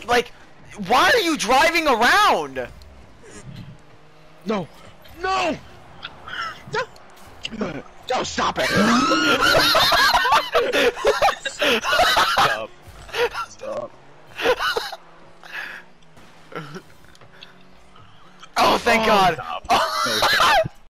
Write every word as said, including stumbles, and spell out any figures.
like, why are you driving around? No. No! No! No, stop it! Stop. Stop. Oh, thank Oh, God. stop. Oh. No, stop.